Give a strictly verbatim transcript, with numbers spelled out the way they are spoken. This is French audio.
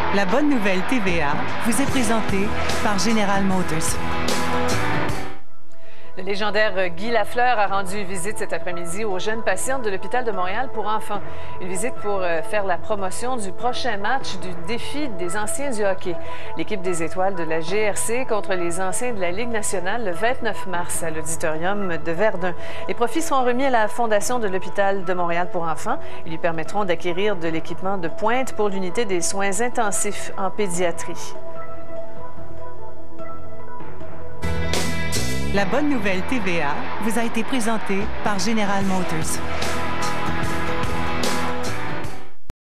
La bonne nouvelle T V A vous est présentée par General Motors. Le légendaire Guy Lafleur a rendu visite cet après-midi aux jeunes patientes de l'hôpital de Montréal pour enfants. Une visite pour faire la promotion du prochain match du défi des anciens du hockey. L'équipe des étoiles de la G R C contre les anciens de la Ligue nationale le vingt-neuf mars à l'auditorium de Verdun. Les profits seront remis à la Fondation de l'hôpital de Montréal pour enfants. Ils lui permettront d'acquérir de l'équipement de pointe pour l'unité des soins intensifs en pédiatrie. La bonne nouvelle T V A vous a été présentée par General Motors.